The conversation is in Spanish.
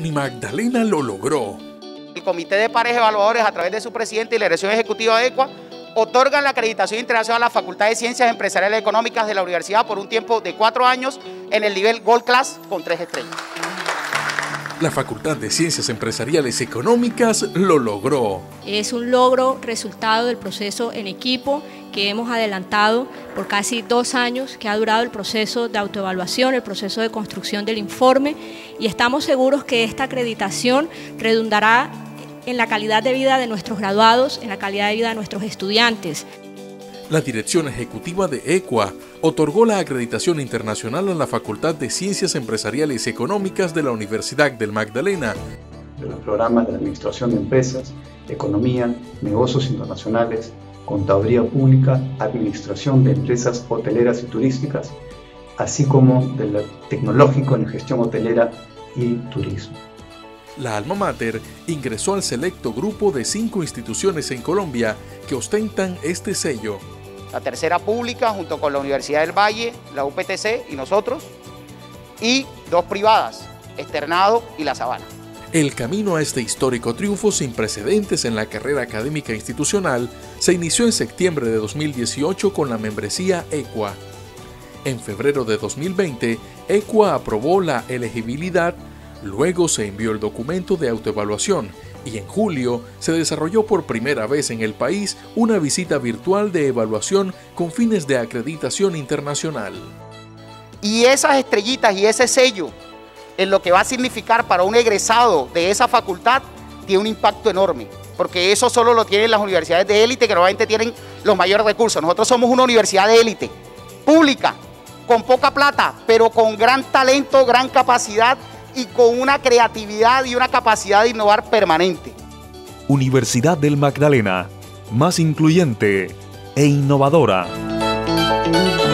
Magdalena lo logró. El Comité de Pares Evaluadores, a través de su presidente y la dirección ejecutiva de ECUA, otorgan la acreditación internacional a la Facultad de Ciencias Empresariales y Económicas de la universidad por un tiempo de 4 años en el nivel Gold Class con 3 estrellas. La Facultad de Ciencias Empresariales y Económicas lo logró. Es un logro resultado del proceso en equipo que hemos adelantado por casi 2 años, que ha durado el proceso de autoevaluación, el proceso de construcción del informe, y estamos seguros que esta acreditación redundará en la calidad de vida de nuestros graduados, en la calidad de vida de nuestros estudiantes. La dirección ejecutiva de ECUA otorgó la acreditación internacional a la Facultad de Ciencias Empresariales y Económicas de la Universidad del Magdalena. De los programas de Administración de Empresas, Economía, Negocios Internacionales, Contaduría Pública, Administración de Empresas Hoteleras y Turísticas, así como del Tecnológico en Gestión Hotelera y Turismo. La alma mater ingresó al selecto grupo de 5 instituciones en Colombia que ostentan este sello. La tercera pública, junto con la Universidad del Valle, la UPTC y nosotros, y 2 privadas, Externado y La Sabana. El camino a este histórico triunfo sin precedentes en la carrera académica institucional se inició en septiembre de 2018 con la membresía ECUA. En febrero de 2020, ECUA aprobó la elegibilidad, luego se envió el documento de autoevaluación y en julio se desarrolló por primera vez en el país una visita virtual de evaluación con fines de acreditación internacional. Y esas estrellitas y ese sello, en lo que va a significar para un egresado de esa facultad, tiene un impacto enorme, porque eso solo lo tienen las universidades de élite, que normalmente tienen los mayores recursos. Nosotros somos una universidad de élite, pública, con poca plata, pero con gran talento, gran capacidad y con una creatividad y una capacidad de innovar permanente. Universidad del Magdalena, más incluyente e innovadora.